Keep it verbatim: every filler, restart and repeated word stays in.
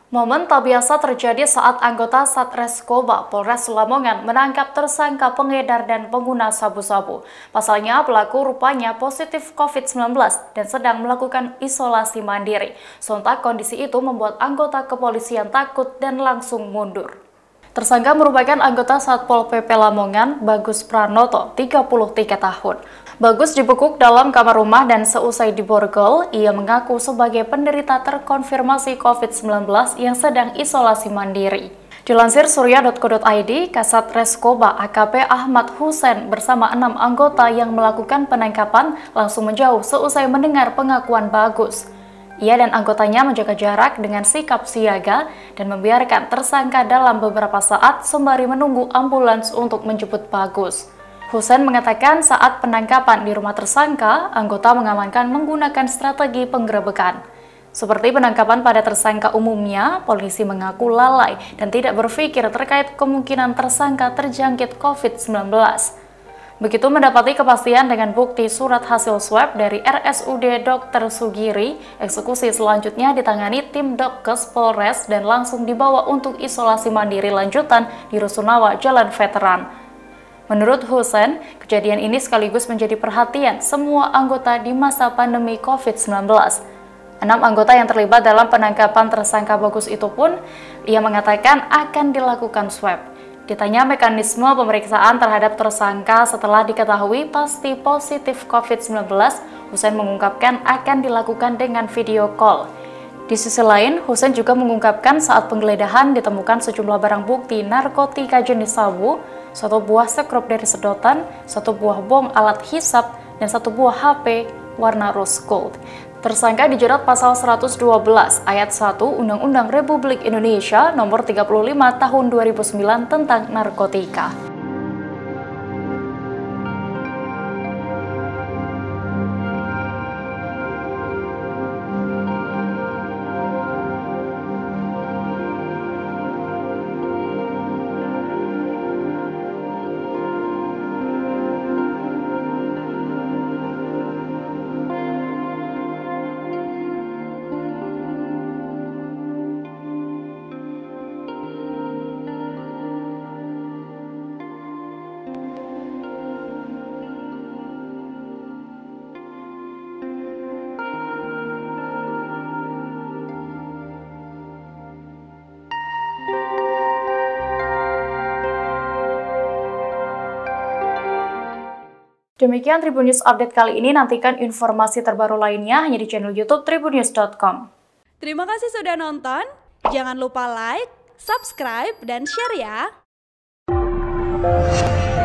Momen tak biasa terjadi saat anggota Satreskoba Polres Lamongan menangkap tersangka pengedar dan pengguna sabu-sabu. Pasalnya, pelaku rupanya positif covid sembilan belas dan sedang melakukan isolasi mandiri. Sontak kondisi itu membuat anggota kepolisian takut dan langsung mundur. Tersangka merupakan anggota Satpol P P Lamongan, Bagus Pranoto, tiga puluh tiga tahun. Bagus dibekuk dalam kamar rumah dan seusai diborgol, ia mengaku sebagai penderita terkonfirmasi covid sembilan belas yang sedang isolasi mandiri. Dilansir surya titik co titik i d, Kasat Reskoba A K P Ahmad Husen bersama enam anggota yang melakukan penangkapan langsung menjauh seusai mendengar pengakuan Bagus. Ia dan anggotanya menjaga jarak dengan sikap siaga dan membiarkan tersangka dalam beberapa saat sembari menunggu ambulans untuk menjemput Bagus. Husen mengatakan saat penangkapan di rumah tersangka, anggota mengamankan menggunakan strategi penggerebekan. Seperti penangkapan pada tersangka umumnya, polisi mengaku lalai dan tidak berpikir terkait kemungkinan tersangka terjangkit covid sembilan belas. Begitu mendapati kepastian dengan bukti surat hasil swab dari R S U D dokter Sugiri, eksekusi selanjutnya ditangani tim Dokkes Polres dan langsung dibawa untuk isolasi mandiri lanjutan di Rusunawa Jalan Veteran. Menurut Husen, kejadian ini sekaligus menjadi perhatian semua anggota di masa pandemi covid sembilan belas. Enam anggota yang terlibat dalam penangkapan tersangka Bagus itu pun, ia mengatakan akan dilakukan swab. Ditanya mekanisme pemeriksaan terhadap tersangka setelah diketahui pasti positif covid sembilan belas, Husen mengungkapkan akan dilakukan dengan video call. Di sisi lain, Husen juga mengungkapkan saat penggeledahan ditemukan sejumlah barang bukti narkotika jenis sabu, satu buah sekrup dari sedotan, satu buah bom alat hisap, dan satu buah H P warna rose gold. Tersangka dijerat pasal seratus dua belas ayat satu Undang-Undang Republik Indonesia nomor tiga puluh lima tahun dua ribu sembilan tentang narkotika. Demikian Tribun News Update kali ini, nantikan informasi terbaru lainnya hanya di channel YouTube tribun news dot com. Terima kasih sudah nonton, jangan lupa like, subscribe, dan share ya!